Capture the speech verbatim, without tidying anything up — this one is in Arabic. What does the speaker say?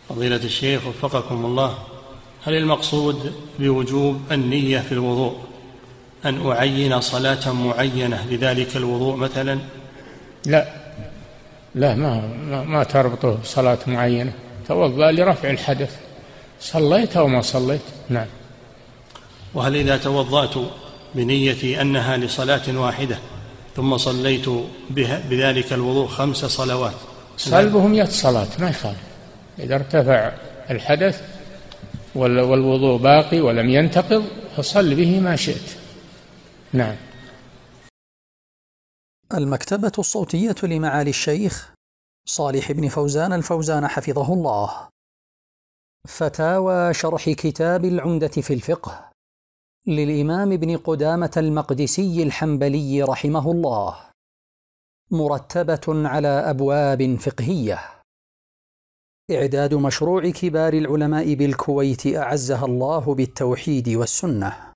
فضيلة الشيخ وفقكم الله، هل المقصود بوجوب النية في الوضوء أن أعين صلاة معينة لذلك الوضوء مثلا؟ لا لا ما, ما, ما تربطه صلاة معينة، توضأ لرفع الحدث، صليت أو ما صليت. نعم. وهل إذا توضأت بنية أنها لصلاة واحدة ثم صليت بذلك الوضوء خمس صلوات صلبهم مئة صلاة ما يخالف، إذا ارتفع الحدث والوضوء باقي ولم ينتقض فصل به ما شئت. نعم. المكتبة الصوتية لمعالي الشيخ صالح بن فوزان الفوزان حفظه الله. فتاوى شرح كتاب العمدة في الفقه للإمام ابن قدامة المقدسي الحنبلي رحمه الله، مرتبة على أبواب فقهية. إعداد مشروع كبار العلماء بالكويت أعزها الله بالتوحيد والسنة.